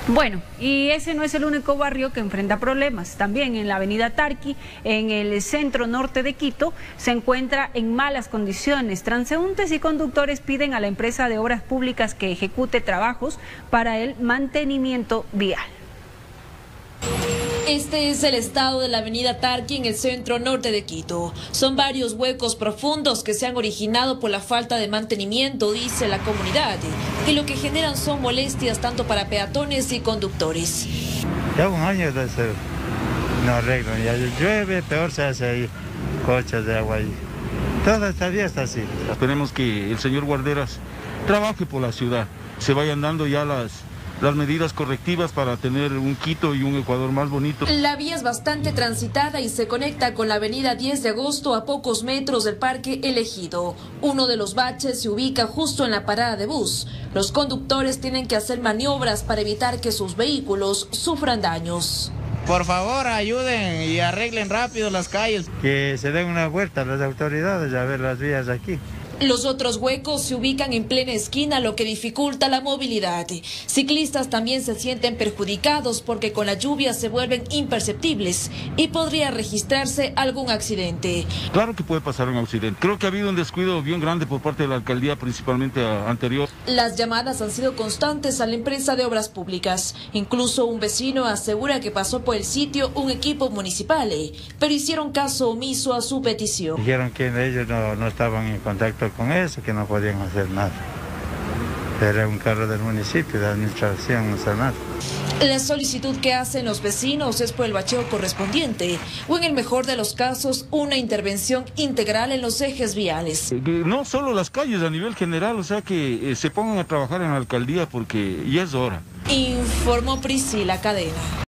Bueno, y ese no es el único barrio que enfrenta problemas. También en la avenida Tarqui, en el centro norte de Quito, se encuentra en malas condiciones. Transeúntes y conductores piden a la empresa de obras públicas que ejecute trabajos para el mantenimiento vial. Este es el estado de la avenida Tarqui en el centro norte de Quito. Son varios huecos profundos que se han originado por la falta de mantenimiento, dice la comunidad, y lo que generan son molestias tanto para peatones y conductores. Ya un año de eso no arreglan, ya llueve, peor se hace ahí, coches de agua ahí. Todo este día está así. Esperemos que el señor Guarderas trabaje por la ciudad, se vayan dando ya las medidas correctivas para tener un Quito y un Ecuador más bonito. La vía es bastante transitada y se conecta con la avenida 10 de agosto a pocos metros del Parque El Ejido. Uno de los baches se ubica justo en la parada de bus. Los conductores tienen que hacer maniobras para evitar que sus vehículos sufran daños. Por favor, ayuden y arreglen rápido las calles. Que se den una vuelta a las autoridades a ver las vías aquí. Los otros huecos se ubican en plena esquina, lo que dificulta la movilidad. Ciclistas también se sienten perjudicados porque con la lluvia se vuelven imperceptibles y podría registrarse algún accidente. Claro que puede pasar un accidente. Creo que ha habido un descuido bien grande por parte de la alcaldía, principalmente anterior. Las llamadas han sido constantes a la empresa de obras públicas. Incluso un vecino asegura que pasó por el sitio un equipo municipal, pero hicieron caso omiso a su petición. Dijeron que ellos no estaban en contacto con eso, que no podían hacer nada. Era un carro del municipio, de administración, no sé nada. La solicitud que hacen los vecinos es por el bacheo correspondiente o, en el mejor de los casos, una intervención integral en los ejes viales. No solo las calles, a nivel general, o sea que se pongan a trabajar en la alcaldía porque ya es hora. Informó Priscila Cadena.